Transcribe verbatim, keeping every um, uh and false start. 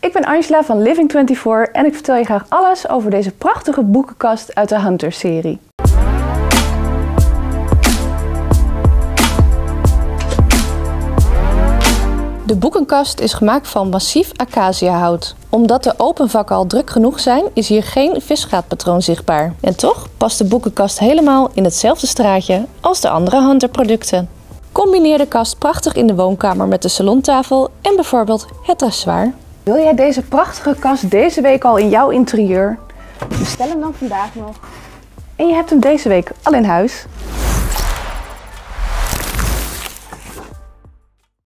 ik ben Angela van Living vierentwintig en ik vertel je graag alles over deze prachtige boekenkast uit de Hunter-serie. De boekenkast is gemaakt van massief acaciahout. Omdat de open vakken al druk genoeg zijn, is hier geen visgraatpatroon zichtbaar. En toch past de boekenkast helemaal in hetzelfde straatje als de andere Hunter producten. Combineer de kast prachtig in de woonkamer met de salontafel en bijvoorbeeld het dressoir. Wil jij deze prachtige kast deze week al in jouw interieur? Bestel hem dan vandaag nog. En je hebt hem deze week al in huis.